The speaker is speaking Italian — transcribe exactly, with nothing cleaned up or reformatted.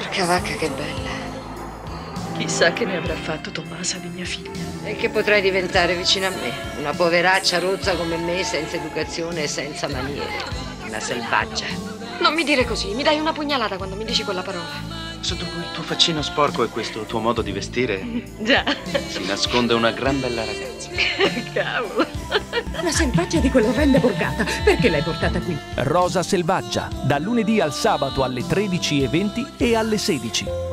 Porca vacca, che bella. Chissà che ne avrà fatto Tommasa di mia figlia. E che potrai diventare vicino a me? Una poveraccia rozza come me, senza educazione e senza maniere. Una selvaggia. Non mi dire così, mi dai una pugnalata quando mi dici quella parola. Sotto quel tuo faccino sporco e questo tuo modo di vestire Già. si nasconde una gran bella ragazza. Cavolo. La selvaggia di quell'orrenda borgata. Perché l'hai portata qui? Rosa Selvaggia, dal lunedì al sabato alle tredici e venti e alle sedici.